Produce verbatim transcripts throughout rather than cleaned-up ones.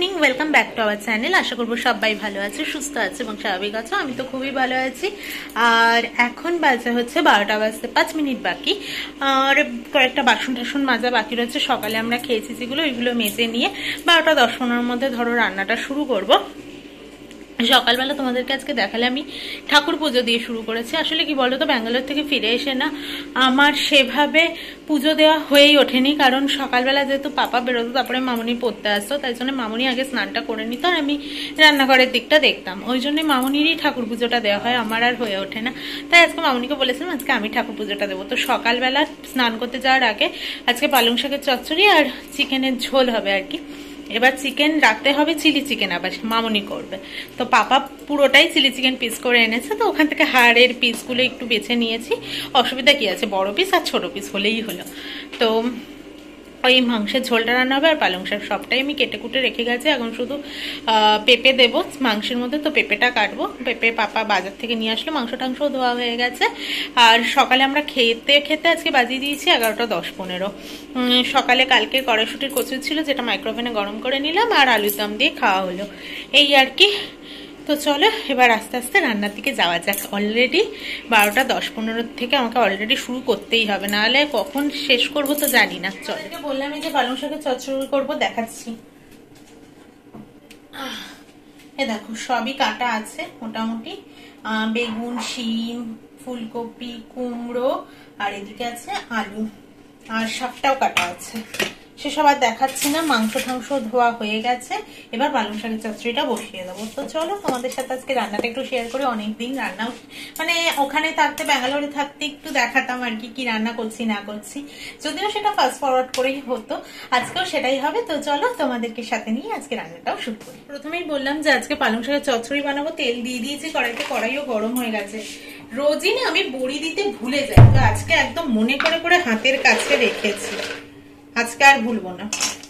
Evening, welcome back to our channel. আশা করবো সবাই ভালো আছে, সুস্থ আছে এবং স্বাভাবিক আছো। আমি তো খুবই ভালো আছি। আর এখন বাজে হচ্ছে বারোটা বাজতে পাঁচ মিনিট বাকি। আর কয়েকটা বাসন টাসন মাজা বাকি রয়েছে। সকালে আমরা খেয়েছি যেগুলো, ওইগুলো মেজে নিয়ে বারোটা দশ পনেরোর মধ্যে ধরো রান্নাটা শুরু করবো। সকালবেলা তোমাদেরকে আজকে দেখালে আমি ঠাকুর পুজো দিয়ে শুরু করেছি। আসলে কি বলো তো, ব্যাঙ্গালোর থেকে ফিরে এসে না আমার সেভাবে পুজো দেওয়া হয়েই ওঠেনি। কারণ সকালবেলা যেহেতু পাপা বেরোতো, তারপরে মামুনি পড়তে আসতো, তাই জন্য মামুনি আগে স্নানটা করে নিত আর আমি রান্নাঘরের দিকটা দেখতাম। ওই জন্য মামুনিরই ঠাকুর পুজোটা দেওয়া হয়, আমার আর হয়ে ওঠে না। তাই আজকে মামুনিকে বলেছিলাম আজকে আমি ঠাকুর পুজোটা দেবো। তো সকালবেলা স্নান করতে যাওয়ার আগে আজকে পালং শাকের চচ্চড়ি আর চিকেনের ঝোল হবে আর কি। এবার চিকেন রাখতে হবে, চিলি চিকেন আবার মামুনি করবে। তো পাপা পুরোটাই চিলি চিকেন পিস করে এনেছে, তো ওখান থেকে হাড়ের পিসগুলো একটু বেছে নিয়েছি। অসুবিধা কি আছে, বড় পিস আর ছোট পিস হলেই হলো। তো ওই মাংসের ঝোলটা রান্না হবে আর পালং শাক সবটাই আমি কেটে কুটে রেখে গেছি। এখন শুধু পেঁপে দেবো মাংসের মধ্যে, তো পেঁপেটা কাটবো। পেঁপে পাপা বাজার থেকে নিয়ে আসলো, মাংস টাংসও ধোয়া হয়ে গেছে। আর সকালে আমরা খেতে খেতে আজকে বাজিয়ে দিয়েছি এগারোটা দশ পনেরো। সকালে কালকে কড়াইশুটির কচুরি ছিল, যেটা মাইক্রোওভেনে গরম করে নিলাম আর আলুর দম দিয়ে খাওয়া হলো, এই আর কি। তো চলো এবার আস্তে আস্তে রান্নার দিকে যাওয়া যাক। অলরেডি বারোটা দশ পনেরো থেকে আমাকে অলরেডি শুরু করতেই হবে, নাহলে কখন শেষ করব তো জানি না। চলো, বললাম যে পালং শাকের চচ্চড়ি করবো, দেখাচ্ছি। এ দেখো সবই কাটা আছে মোটামুটি, বেগুন, শিম, ফুলকপি, কুমড়ো, আর এদিকে আছে আলু, আর শাকটাও কাটা আছে। সেসব আর দেখাচ্ছি না। মাংস টাংস ধোয়া হয়ে গেছে, এবার পালং শাকের চচ্চড়িটা বসিয়ে দেবো। তো চলো তোমাদের সাথে আজকে রান্নাটা একটু শেয়ার করি। অনেকদিন রান্না মানে ওখানে থাকতে, ব্যাঙ্গালোরে থাকতে একটু দেখাতাম আর কি কি রান্না করছি না করছি, যদিও সেটা ফাস্ট ফরওয়ার্ড করেই হতো। আজকেও সেটাই হবে। তো চলো তোমাদেরকে সাথে নিয়ে আজকে রান্নাটাও শুরু করি। প্রথমেই বললাম যে আজকে পালং শাকের চচ্চড়ি বানাবো। তেল দিয়ে দিয়েছি কড়াইতে, কড়াইও গরম হয়ে গেছে। রোজই না আমি বড়ি দিতে ভুলে যাই, তো আজকে একদম মনে করে করে হাতের কাছে রেখেছি, আজকে আর ভুলবো না।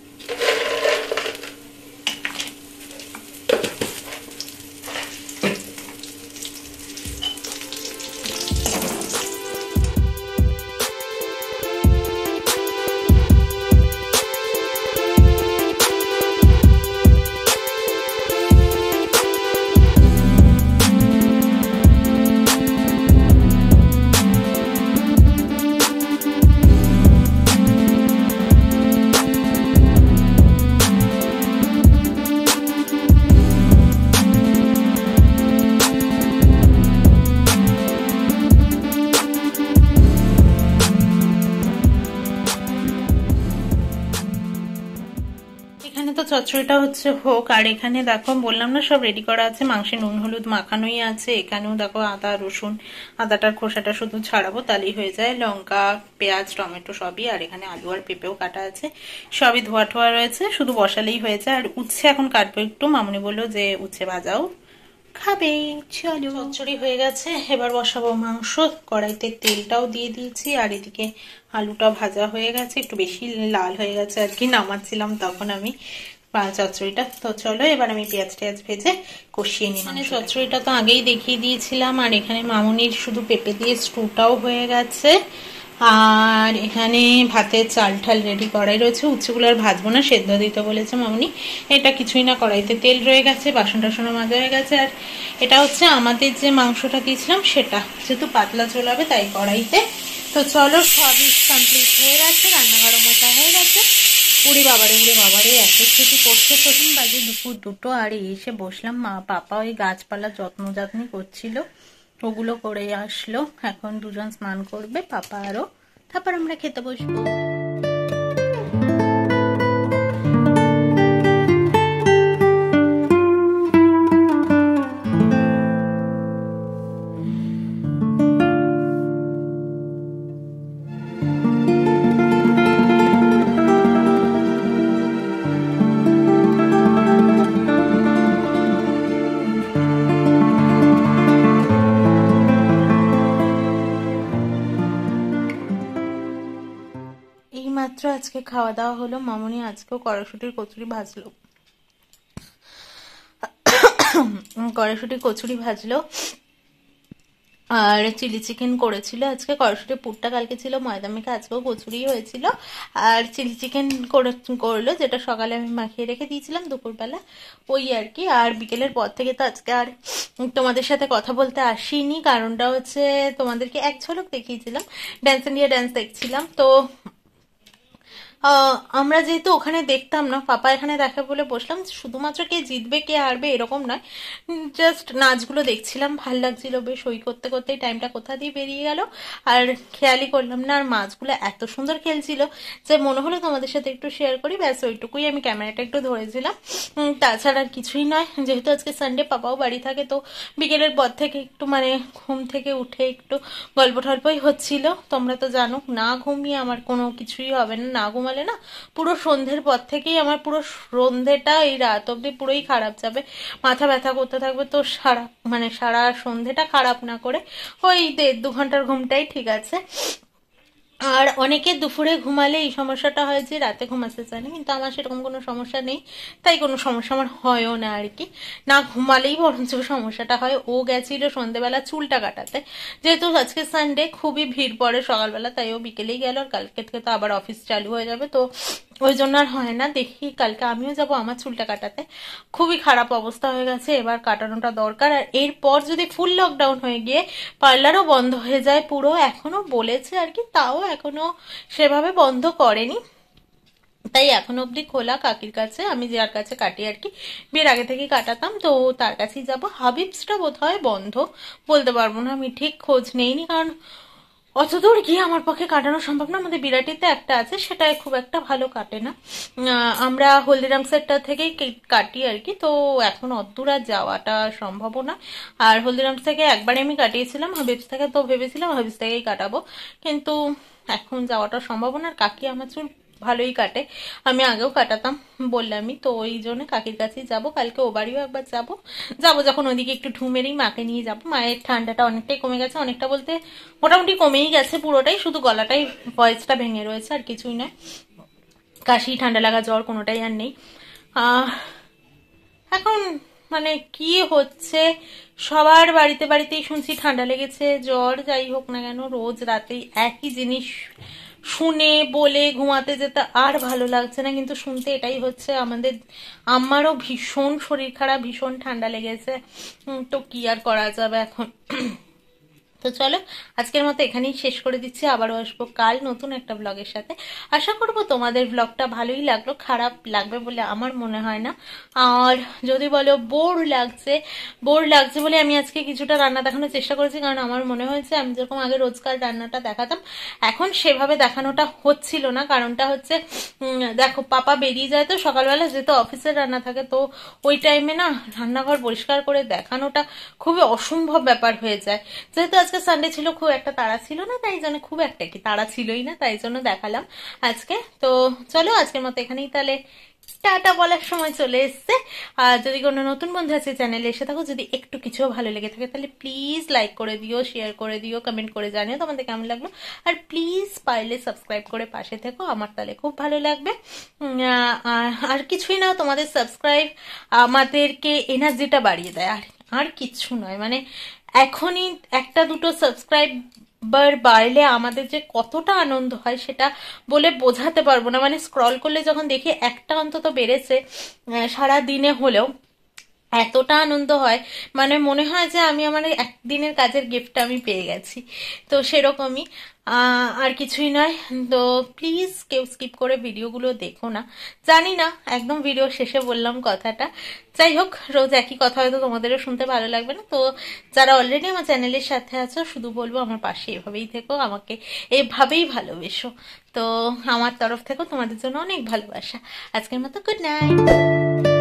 চচ্চড়িটা হচ্ছে হোক। আর এখানে দেখো বললাম না সব রেডি করা আছে, মাংসে নুন হলুদ মাখানোই আছে। এখানেও দেখো আদা রসুন, আদাটার খোসাটা শুধু ছাড়াবো তাহলেই হয়ে যায়। লঙ্কা, পেঁয়াজ, টমেটো সবই, আর এখানে আলু আর পেঁপেও কাটা আছে। সবই ধোয়া ঠোয়া রয়েছে, শুধু বসালেই হয়ে যায়। আর উচ্ছে এখন কাটবো একটু, মামুনি বললো যে উচ্ছে ভাজাও খাবে। চলো, চচ্চড়ি হয়ে গেছে, এবার বসাবো মাংস। কড়াইতে তেলটাও দিয়ে দিয়েছি, আর এদিকে আলুটা ভাজা হয়ে গেছে, একটু বেশি লাল হয়ে গেছে আর কি, নামাচ্ছিলাম তখন আমি চচ্চড়িটা। তো চলো এবার আমি পেঁয়াজ টেয়াজ ভেজে কষিয়ে নিই। মানে চচ্চড়িটা তো আগেই দেখিয়ে দিয়েছিলাম। আর এখানে মামুনির শুধু পেঁপে দিয়ে স্টুটাও হয়ে গেছে। আর এখানে ভাতের চাল ঠাল রেডি করাই রয়েছে। উচ্ছেগুলো আর ভাজবো না, সেদ্ধ দিতে বলেছে মামুনি। এটা কিছুই না, কড়াইতে তেল রয়ে গেছে, বাসন টাসনও মাজা হয়ে গেছে। আর এটা হচ্ছে আমাদের যে মাংসটা দিয়েছিলাম সেটা, যেহেতু পাতলা চলাবে তাই কড়াইতে। তো চলো সবই কমপ্লিট হয়ে গেছে, রান্নাঘরও মোটা হয়ে গেছে। উড়ি বাবারে উড়ে বাবারে এত ছুটি করছে। তখন বাজে দুপুর দুটো, আর এসে বসলাম। মা পাপা ওই গাছপালা যত্ন যত্ন করছিল, ওগুলো করে আসলো। এখন দুজন স্নান করবে, পাপা আরো, তারপর আমরা খেতে বসবো। আজকে খাওয়া দাওয়া হলো। মামুনি আজকেও কড়াইশুটির কচুরি ভাজলো কড়াইশুটির কচুরি ভাজলো আর চিলি চিকেন করেছিল আজকে। কড়াইশুঁটি পুরটা কালকে ছিল ময়দা মেখে, আজকেও কচুরি হয়েছিল। আর চিলি চিকেন করে করলো, যেটা সকালে আমি মাখিয়ে রেখে দিয়েছিলাম দুপুরবেলা, ওই আর কি। আর বিকেলের পর থেকে তো আজকে আর তোমাদের সাথে কথা বলতে আসিনি, কারণটা হচ্ছে তোমাদেরকে এক ঝলক দেখিয়েছিলাম, ড্যান্স ইন্ডিয়া ড্যান্স দেখছিলাম। তো আমরা যেহেতু ওখানে দেখতাম না, পাপা এখানে দেখে বলে বসলাম। শুধুমাত্র কে জিতবে কে হারবে এরকম নয়, জাস্ট নাচগুলো দেখছিলাম, ভাল লাগছিল বেশ। ওই করতে করতেই টাইমটা কোথা দিয়ে বেরিয়ে গেল আর খেয়ালই করলাম না। আর মাছগুলো এত সুন্দর খেলছিল যে মনে হলো তোমাদের সাথে একটু শেয়ার করি, ব্যাস ওইটুকুই। আমি ক্যামেরাটা একটু ধরেছিলাম, তাছাড়া আর কিছুই নয়। যেহেতু আজকে সানডে, পাপাও বাড়ি থাকে, তো বিকেলের পর থেকে একটু মানে ঘুম থেকে উঠে একটু গল্প টল্পই হচ্ছিল। তোমরা তো জানো, না ঘুমিয়ে আমার কোনো কিছুই হবে না। না ঘুমালে না পুরো সন্ধ্যের পর থেকেই আমার পুরো সন্ধ্যেটা এই রাত অব্দি পুরোই খারাপ যাবে, মাথা ব্যথা করতে থাকবে। তো সারা মানে সারা সন্ধ্যেটা খারাপ না করে ওই দেড় দু ঘন্টার ঘুমটাই ঠিক আছে। আর অনেকে দুপুরে ঘুমালে এই সমস্যাটা হয় যে রাতে ঘুমাতে চায় না, কিন্তু আমার সেরকম কোনো সমস্যা নেই, তাই কোনো সমস্যা আমার হয়ও না আর কি। না ঘুমালেই বরঞ্চ সমস্যাটা হয়। ও গেছিল সন্ধ্যেবেলা চুলটা কাটাতে, যেহেতু আজকে সানডে খুবই ভিড় পড়ে সকালবেলা, তাই ও বিকেলেই গেল। আর কালকে থেকে তো আবার অফিস চালু হয়ে যাবে, তো ওই জন্য আর হয় না। দেখি কালকে আমিও যাব আমার চুলটা কাটাতে। খুবই খারাপ অবস্থা হয়ে গেছে, এবার কাটানোটা দরকার। আর এরপর যদি ফুল লকডাউন হয়ে গিয়ে পার্লারও বন্ধ হয়ে যায় পুরো, এখনো বলেছে আর কি, তাও এখনো সেভাবে বন্ধ করেনি, তাই এখনো অব্দি খোলা কাকির কাছে, আমি যার কাছে কাটি আর কি, বিয়ের আগে থেকেই কাটাতাম, তো তার কাছেই যাব। হাবিবসটা বোধ হয় বন্ধ, বলতে পারবো না, আমি ঠিক খোঁজ নেইনি, কারণ অত দূর গিয়ে আমার পক্ষে কাটানো সম্ভব না। আমাদের বিরাটিতে একটা আছে, সেটাই খুব একটা ভালো কাটে না। আমরা হলদিরাম সেটটা থেকেই কাটি আর কি, তো এখন অতদূর আর যাওয়াটা সম্ভব না। আর হলদিরামস থেকে একবারে আমি কাটিয়েছিলাম, হাবিবস থেকে তো ভেবেছিলাম হাবিবস থেকেই কাটাবো, কিন্তু এখন যাওয়াটা সম্ভব না। আর কাকি আমার চুল ভালোই কাটে, আমি আগেও কাটাতাম বললামই, তো ওই জন্য কাকির কাছেই যাবো। কালকে ও বাড়িও একবার যাবো যাবো যখন ওদিকে একটু ঢুমেরেই মাকে নিয়ে যাবো। মায়ের ঠান্ডাটা অনেকটাই কমে গেছে, অনেকটা বলতে মোটামুটি কমেই গেছে পুরোটাই, শুধু গলাটাই ভয়েসটা ভেঙে রয়েছে, আর কিছুই নয়। কাশি, ঠান্ডা লাগা, জ্বর কোনোটাই আর নেই। আহ এখন মানে কি হচ্ছে, সবার বাড়িতে বাড়িতেই শুনছি ঠান্ডা লেগেছে, জ্বর, যাই হোক না কেন রোজ রাতেই একই জিনিস শুনে বলে ঘুমাতে যেতে আর ভালো লাগছে না, কিন্তু শুনতে এটাই হচ্ছে। আমাদের আমারও ভীষণ শরীর খারাপ, ভীষণ ঠান্ডা লেগেছে, তো কি আর করা যাবে এখন। তো চলো আজকের মতো এখানেই শেষ করে দিচ্ছি, আবারও আসবো কাল নতুন একটা ব্লগের সাথে। আশা করবো তোমাদের ব্লগটা ভালোই লাগলো, খারাপ লাগবে বলে আমার মনে হয় না। আর যদি বলো বোর লাগছে, বোর লাগছে বলে আমি আজকে কিছুটা রান্না দেখানোর চেষ্টা করেছি, কারণ আমার মনে হয়েছে আমি যেরকম আগে রোজকার রান্নাটা দেখাতাম, এখন সেভাবে দেখানোটা হচ্ছিল না। কারণটা হচ্ছে দেখো, পাপা বেরিয়ে যায় তো সকালবেলা, যেহেতু অফিসের রান্না থাকে, তো ওই টাইমে না রান্নাঘর পরিষ্কার করে দেখানোটা খুবই অসম্ভব ব্যাপার হয়ে যায়। যেহেতু আজকে সানডে ছিল, খুব একটা তাড়া ছিল না, তাই জন্য খুব একটা কি তাড়া ছিলই না, তাই জন্য দেখালাম আজকে। তো চলো আজকের মতো এখানেই তাহলে টাটা বলার সময় চলে এসছে। আর যদি কোনো নতুন বন্ধু আছে চ্যানেলে এসে থাকো, যদি একটু কিছু ভালো লেগে থাকে, তাহলে প্লিজ লাইক করে দিও, শেয়ার করে দিও, কমেন্ট করে জানিও তোমাদের কেমন লাগলো। আর প্লিজ পারলে সাবস্ক্রাইব করে পাশে থেকো, আমার তাহলে খুব ভালো লাগবে। আর কিছুই না, তোমাদের সাবস্ক্রাইব আমাদেরকে এনার্জিটা বাড়িয়ে দেয়, আর আর কিচ্ছু নয়। মানে এখনই একটা দুটো সাবস্ক্রাইব বার বাড়লে আমাদের যে কতটা আনন্দ হয় সেটা বলে বোঝাতে পারবো না। মানে স্ক্রল করলে যখন দেখি একটা অন্তত বেড়েছে সারা দিনে হলেও, এতটা আনন্দ হয়, মানে মনে হয় যে আমি আমার একদিনের কাজের গিফটটা আমি পেয়ে গেছি। তো সেরকমই, আর কিছুই নয়। তো প্লিজ কেউ স্কিপ করে ভিডিওগুলো দেখো না, জানি না একদম ভিডিও শেষে বললাম কথাটা, যাই হোক রোজ একই কথা হয়তো তোমাদেরও শুনতে ভালো লাগবে না। তো যারা অলরেডি আমার চ্যানেলের সাথে আছো, শুধু বলবো আমার পাশে এভাবেই থেকো, আমাকে এভাবেই ভালোবেসো। তো আমার তরফ থেকেও তোমাদের জন্য অনেক ভালোবাসা। আজকের মতো গুড নাইট।